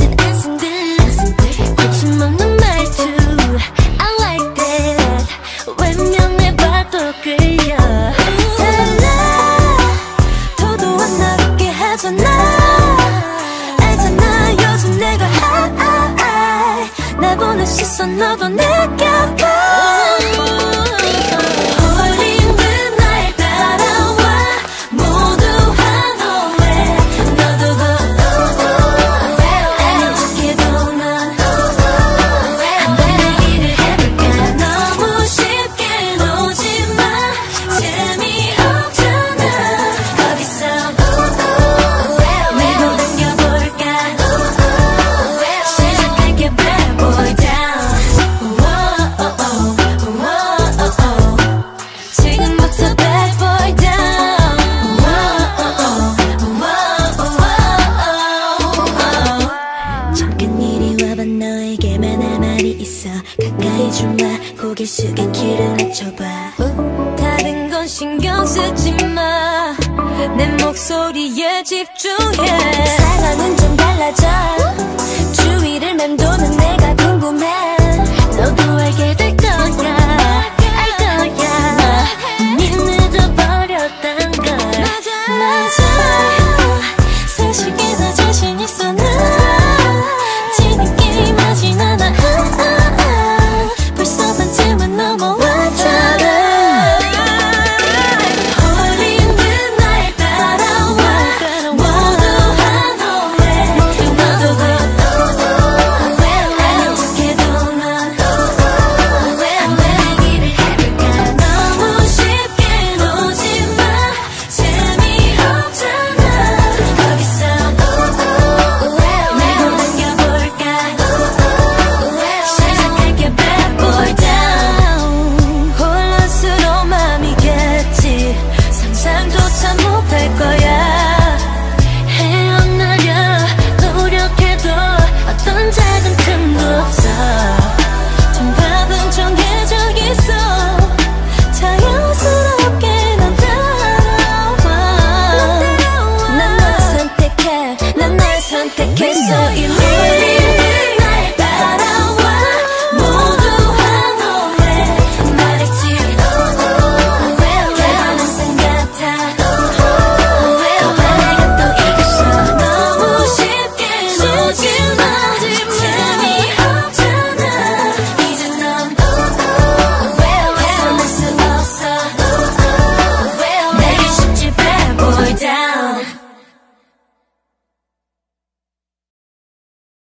모든 안승들 거침없는 말투 I like that 외면해봐도 끌려 달라 도도한 날 웃게 하잖아 알잖아 요즘 내가 날 보는 시선 너도 느껴봐 고개 숙여 키를 낮춰봐 다른 건 신경 쓰지 마 내 목소리에 집중해 상황은 좀 달라져 주위를 맴도는 내가 궁금해 너도 알게 될 거야 알 거야 이미 늦어버렸단 걸 맞아 사실게 나 자신 있어 나 지는 게임 하진 않아 벌써 반쯤은 넘어왔잖아 홀린 듯 날 따라와 모두 한호에 너도 아닌 척해도 넌 한번 얘기를 해볼까 너무 쉽게 놓지마 재미없잖아 거기서 말고 당겨볼까 시작할게 bad boy down 혼란스러운 맘이겠지 상상조차 못할 거야 헤어나려 노력해도 어떤 작은 틈도 없어 정답은 정해져 있어 자연스럽게 넌 따라와 난 널 선택해 난 널 선택했어 이미 날 따라와 모두 한호에 말했지 개반 항상 같아 거봐 내가 또 이겼어 너무 쉽게 놓지마